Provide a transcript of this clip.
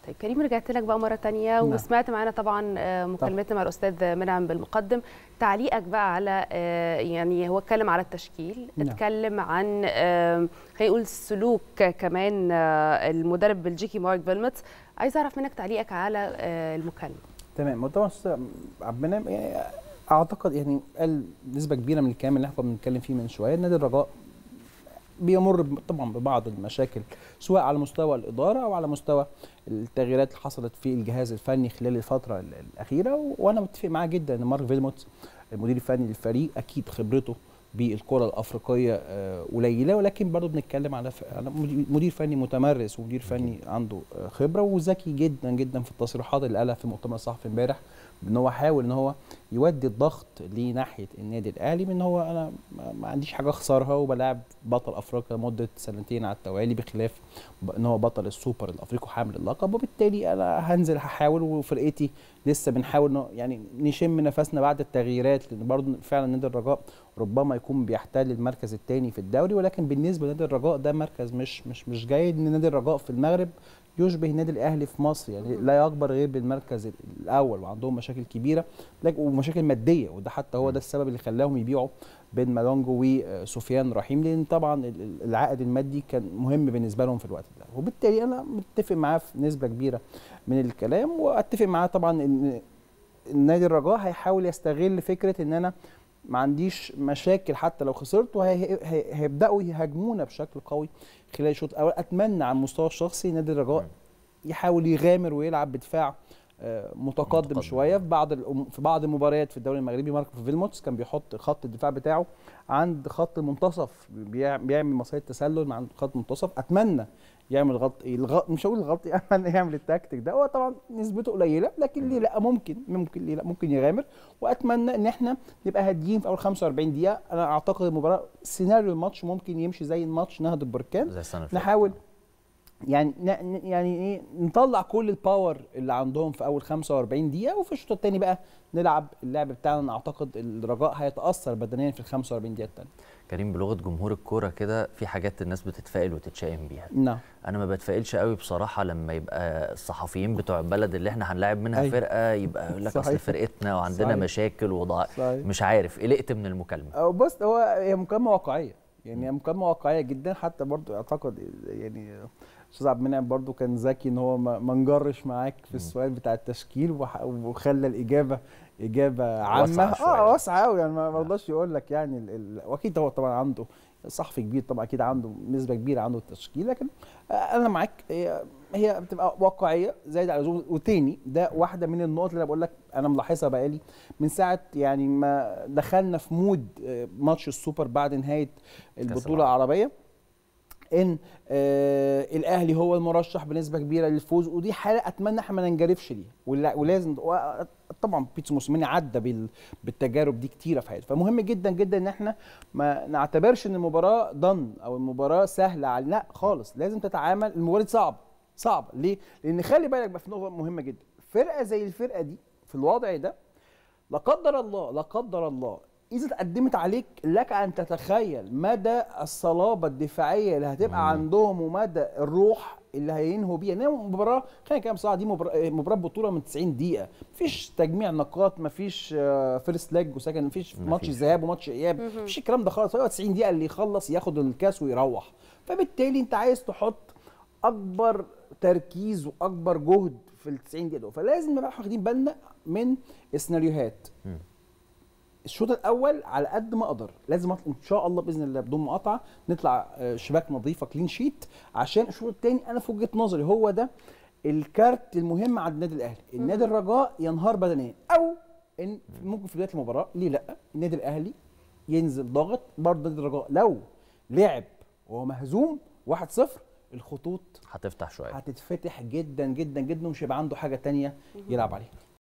طيب كريم، رجعت لك بقى مرة تانية وسمعت معانا طبعا مكالمتنا مع الأستاذ منعم بالمقدم. تعليقك بقى على يعني هو اتكلم على التشكيل، اتكلم عن خلينا نقول سلوك كمان المدرب البلجيكي مارك فيلموتس. عايز أعرف منك تعليقك على المكالمة. تمام. طبعا أستاذ عبد المنعم يعني أعتقد يعني قال نسبة كبيرة من الكلام اللي احنا كنا بنتكلم فيه من شوية. نادي الرجاء بيمر طبعا ببعض المشاكل سواء على مستوى الاداره او على مستوى التغييرات اللي حصلت في الجهاز الفني خلال الفتره الاخيره، وانا متفق معاه جدا ان مارك فيلموتس المدير الفني للفريق اكيد خبرته بالكره الافريقيه قليله، ولكن برضه بنتكلم على مدير فني متمرس ومدير فني عنده خبره وذكي جدا جدا في التصريحات اللي قالها في مؤتمر الصحفي امبارح، ان هو حاول ان هو يودي الضغط لناحيه النادي الاهلي من هو انا ما عنديش حاجه اخسرها وبلاعب بطل افريقيا مده سنتين على التوالي، بخلاف ان هو بطل السوبر الافريقي وحامل اللقب، وبالتالي انا هنزل هحاول وفرقتي لسه بنحاول يعني نشم نفسنا بعد التغييرات، لان برضه فعلا نادي الرجاء ربما يكون بيحتل المركز الثاني في الدوري، ولكن بالنسبه لنادي الرجاء ده مركز مش جيد. ان نادي الرجاء في المغرب يشبه النادي الاهلي في مصر، يعني لا يكبر غير بالمركز الاول، وعندهم مشاكل كبيره ومشاكل ماديه، وده حتى هو ده السبب اللي خلاهم يبيعوا بين مالونجو وسفيان رحيم، لان طبعا العائد المادي كان مهم بالنسبه لهم في الوقت ده. وبالتالي انا متفق معاه في نسبه كبيره من الكلام، واتفق معاه طبعا ان النادي الرجاء هيحاول يستغل فكره ان انا ما عنديش مشاكل حتى لو خسرت، وهيبداوا يهاجمونا بشكل قوي خلال الشوط الاول. اتمنى على المستوى الشخصي نادي الرجاء يحاول يغامر ويلعب بدفاع متقدم شويه. في بعض المباريات في الدوري المغربي مارك فيلموتس كان بيحط خط الدفاع بتاعه عند خط المنتصف، بيعمل مصيدة تسلل مع خط المنتصف. اتمنى يعمل مش هقول الغلط، يعمل التكتيك ده. هو طبعا نسبته قليله، لكن ليه لا، ممكن ليه لا، ممكن يغامر. واتمنى ان احنا نبقى هاديين في اول 45 دقيقه. انا اعتقد المباراه سيناريو الماتش ممكن يمشي زي الماتش نهضة بركان، نحاول يعني ايه نطلع كل الباور اللي عندهم في اول 45 دقيقه، وفي الشوط الثاني بقى نلعب اللعب بتاعنا. انا اعتقد الرجاء هيتاثر بدنيا في ال 45 دقيقه الثانيه. كريم، بلغه جمهور الكوره كده في حاجات الناس بتتفائل وتتشائم بيها. نعم. انا ما بتفائلش قوي بصراحه لما يبقى الصحفيين بتوع البلد اللي احنا هنلاعب منها فرقه يبقى يقول لك اصل فرقتنا وعندنا مشاكل مش عارف، قلقت من المكالمه. بص، هي مكالمه واقعيه، يعني مكالمه واقعيه جدا. حتى برضو اعتقد يعني استاذ عبد المنعم برضو كان ذكي ان هو ما نجرش معاك في السؤال بتاع التشكيل، وخلى الاجابه عامه واسعه قوي، يعني ما رضاش يقول لك يعني واكيد هو طبعا عنده صحفي كبير، طبعا اكيد عنده نسبه كبيره عنده التشكيل، لكن انا معاك. هي بتبقى واقعيه زايده على اللزوم. وتاني ده واحده من النقط اللي انا بقول لك انا ملاحظها بقالي من ساعه يعني ما دخلنا في مود ماتش السوبر بعد نهايه البطوله العربيه، ان الاهلي هو المرشح بنسبه كبيره للفوز، ودي حاله اتمنى احنا ما ننجرفش ليها، ولازم طبعا بيتسو موسيماني عدى بالتجارب دي كتيره في حياته. فمهم جدا جدا ان احنا ما نعتبرش ان المباراه ضن او المباراه سهله لا خالص. لازم تتعامل، المباراه صعب ليه؟ لان خلي بالك بقى في نقطه مهمه جدا، فرقه زي الفرقه دي في الوضع ده لا قدر الله إذا تقدمت عليك، لك أن تتخيل مدى الصلابة الدفاعية اللي هتبقى عندهم ومدى الروح اللي هينهوا بيها. إنها مباراة خلينا نتكلم بصراحة، دي مباراة بطولة من 90 دقيقة، مفيش تجميع نقاط، مفيش فيرست ليج وسكند، مفيش ماتش ذهاب وماتش إياب، مفيش الكلام ده خالص. هو 90 دقيقة اللي يخلص ياخد الكاس ويروح. فبالتالي أنت عايز تحط أكبر تركيز وأكبر جهد في ال 90 دقيقة دول، فلازم نبقى واخدين بالنا من السيناريوهات. الشوط الاول على قد ما اقدر لازم ان شاء الله باذن الله بدون مقاطعه نطلع شباك نظيفه كلين شيت، عشان الشوط الثاني انا في وجهه نظري هو ده الكارت المهم على النادي الاهلي. النادي الرجاء ينهار بدنيا، او ان ممكن في بدايه المباراه ليه لا النادي الاهلي ينزل ضاغط. برضه النادي الرجاء لو لعب وهو مهزوم 1-0 الخطوط هتفتح شويه، هتتفتح جدا جدا جدا، ومش هيبقى عنده حاجه ثانيه يلعب عليها.